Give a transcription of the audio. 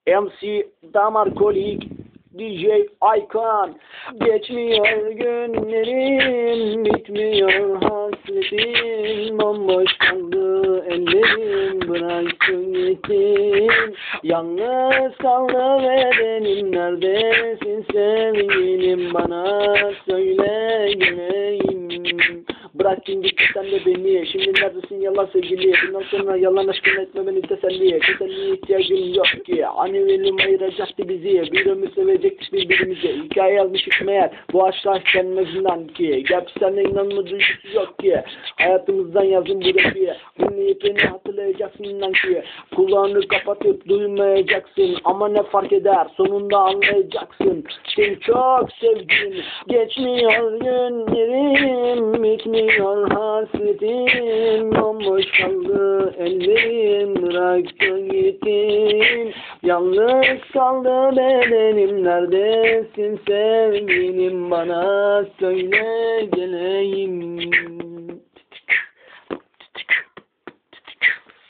MC Damarkolik, DJ Aykan. Geçmiyor günlerim, bitmiyor hasretim. Bomboş kaldı ellerim, bıraktın gittin. Yalnız kaldı bedenim, neredesin sevgilim, bana söyle geleyim. Bıraktın gitti sen de beni, şimdi neredesin yalan sevgili? Bundan sonra yalan aşkını etme beni teselliye. Teselliye ihtiyacım yok ki, hani benim ayıracaktı bizi. Bir ömür sevecektik birbirimize, hikaye yazmışık meğer bu aşklar kendimizden ki. Gerçi seninle inanma duygusu yok ki, hayatımızdan yazın bu rapiye. Dinleyip beni hatırlayacaksın inan ki, kulağını kapatıp duymayacaksın. Ama ne fark eder, sonunda anlayacaksın. Seni çok sevdim, geçmiyor günlerim, bitmiyor hasretim. Bomboş kaldı ellerim, bıraktın gittin. Yalnız kaldı bedenim, neredesin sevgilim, bana söyle geleyim.